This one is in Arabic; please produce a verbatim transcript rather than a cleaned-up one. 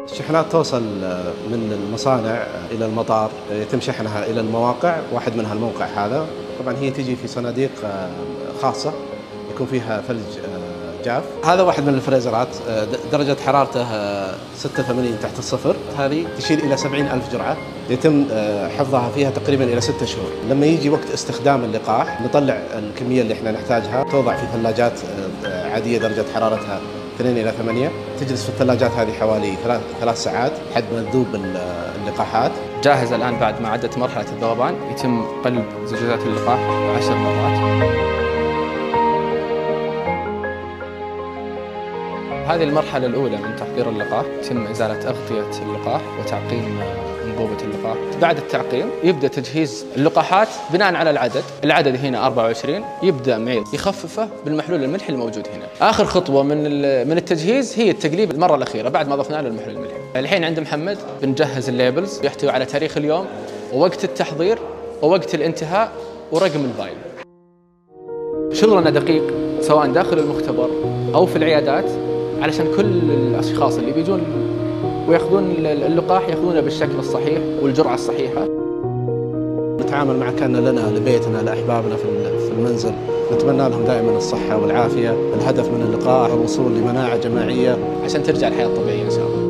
الشحنات توصل من المصانع إلى المطار، يتم شحنها إلى المواقع، واحد منها الموقع هذا. طبعا هي تجي في صناديق خاصة يكون فيها ثلج جاف. هذا واحد من الفريزرات درجة حرارته ستة وثمانين تحت الصفر، هذه تشيل إلى سبعين ألف جرعة، يتم حفظها فيها تقريبا إلى ستة شهور. لما يجي وقت استخدام اللقاح نطلع الكمية اللي احنا نحتاجها، توضع في ثلاجات عادية درجة حرارتها اثنين إلى ثمانية، تجلس في الثلاجات هذه حوالي ثلاث ثلاث ساعات لحد ما تذوب اللقاحات. جاهز الآن بعد ما عدت مرحلة الذوبان، يتم قلب زجاجات اللقاح عشر مرات. هذه المرحلة الأولى من تحضير اللقاح، يتم إزالة أغطية اللقاح وتعقيم أنبوبة اللقاح. بعد التعقيم يبدأ تجهيز اللقاحات بناء على العدد، العدد هنا أربعة وعشرين، يبدأ معيل يخففه بالمحلول الملحي الموجود هنا. آخر خطوة من من التجهيز هي التقليب المرة الأخيرة بعد ما ضفنا له المحلول الملحي. الحين عند محمد بنجهز الليبلز، يحتوي على تاريخ اليوم ووقت التحضير ووقت الانتهاء ورقم الفايل. شغلنا دقيق سواء داخل المختبر أو في العيادات، علشان كل الأشخاص اللي بيجون ويأخذون اللقاح يأخذونه بالشكل الصحيح والجرعة الصحيحة. نتعامل مع كأن لنا لبيتنا لأحبابنا في المنزل، نتمنى لهم دائما الصحة والعافية. الهدف من اللقاح الوصول لمناعة جماعية عشان ترجع الحياة الطبيعية إن شاء الله.